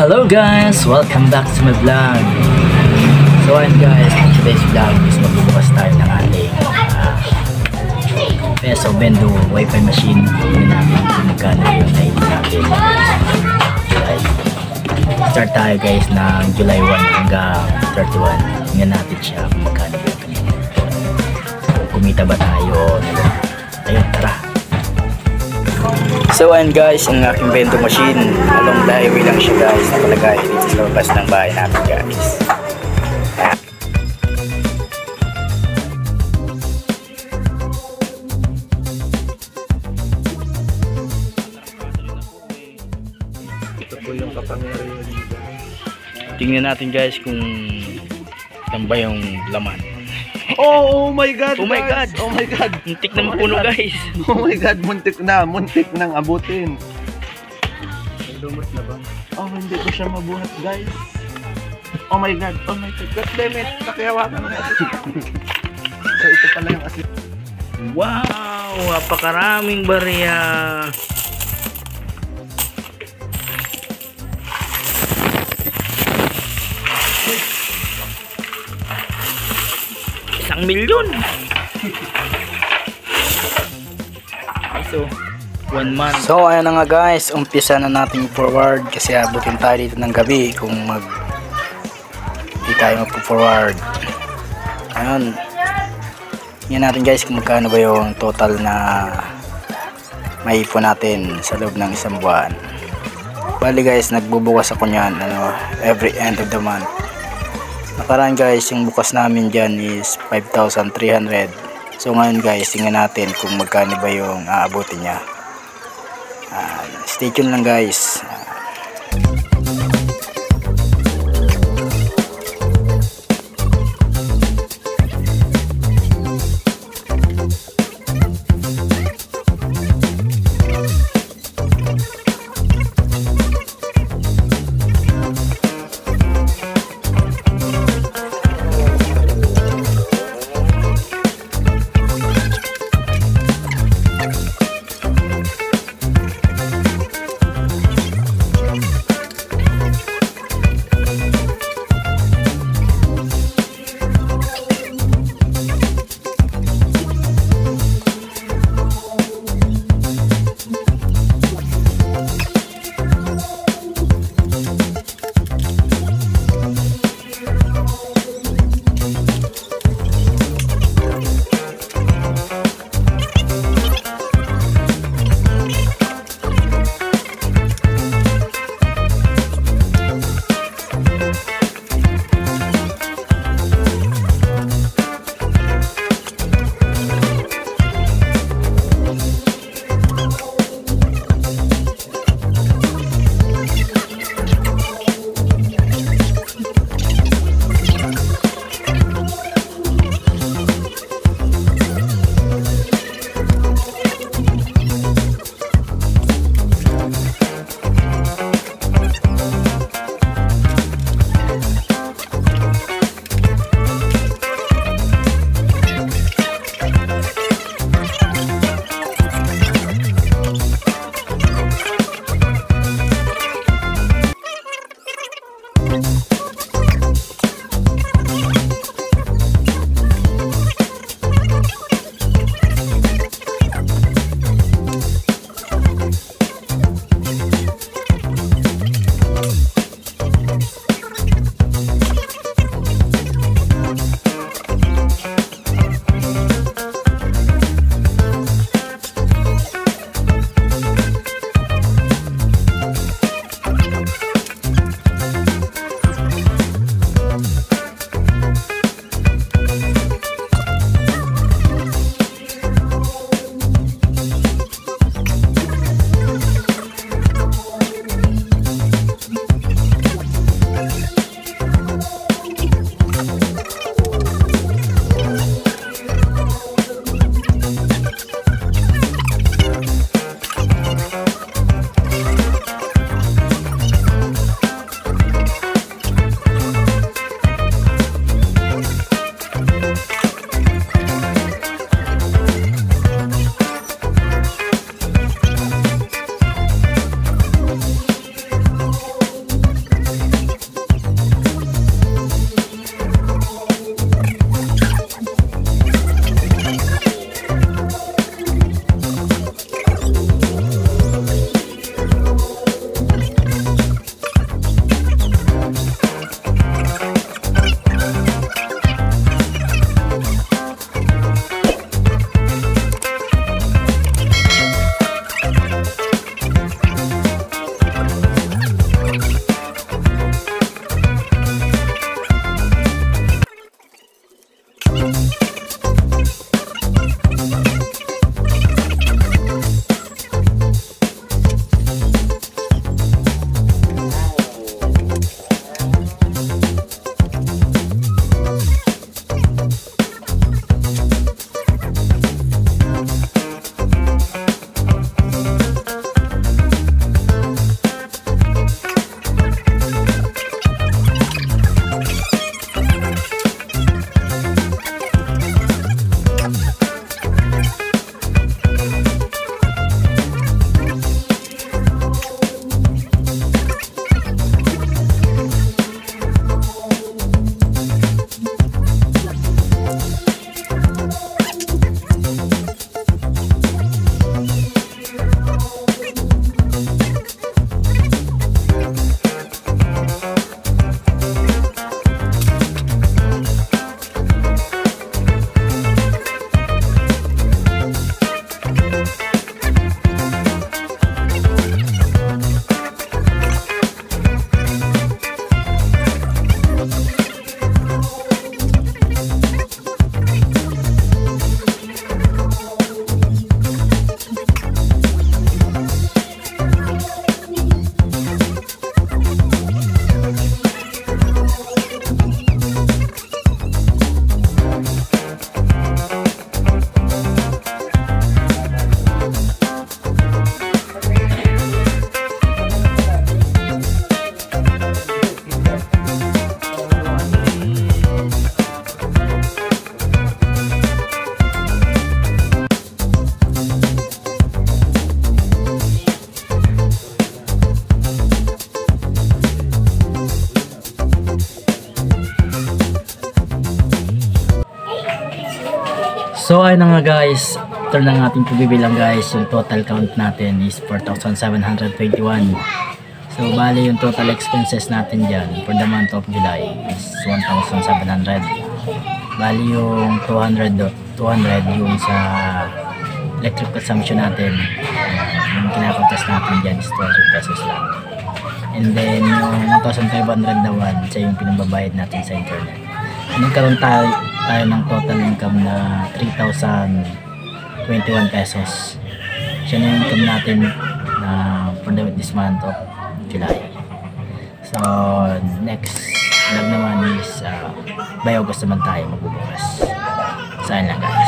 Hello guys! Welcome back to my vlog. So ayun guys, in today's vlog is magbubukas tayo ng ating PESO Vendo Wi-Fi machine. Hindi namin kung magkano yung time natin. Start tayo guys ng July 1 hanggang 31. Tingnan natin siya kung magkano yung kumita ba tayo. Ayun, tara! So ayun guys, ang aking vendo machine, along the highway lang siya guys, nakalagay dito sa labas ng bahay namin guys. Ito po yung kapangyarihan. Tingnan natin guys kung yan ba yung laman. Oh my god! Oh my god! Oh my god! Muntik na mapuno guys! Oh my god! Muntik nang abutin. Lumot na ba? Oh, hindi ko siya mabuhat guys. Oh my god! Oh my god! God damn it! Nakihawakan na kasi. So ito pala yung asin. Wow! Napakaraming barya! Milyon. So, 1 month. So, ayan na nga guys, umpisa na natin forward kasi abutin tayo dito ng gabi kung hindi tayo magpo-forward. Ayun. Yan natin guys kung magkano ba yung total na maipon natin sa loob ng isang buwan. Bali guys, nagbubukas ako niyan every end of the month. Nakaraan guys, yung bukas namin dyan is 5,300. So ngayon guys, tingnan natin kung magkano ba yung aabutin niya. Stay tuned lang guys. So ayun na nga guys, after ng ating pagbibilang guys, yung total count natin is 4,721. So bali yung total expenses natin dyan for the month of July is 1,700. Bali yung 200 yung sa electric consumption natin. Yung kinakontas natin dyan is 200 pesos lang. And then yung 1,500 naman, siya yung pinambabayad natin sa internet. Nagkaroon tayo ng total income na 3,021 pesos. Siya na yung income natin na for this month of July. So next vlog naman is by August naman tayo magbubukas. Saan lang guys.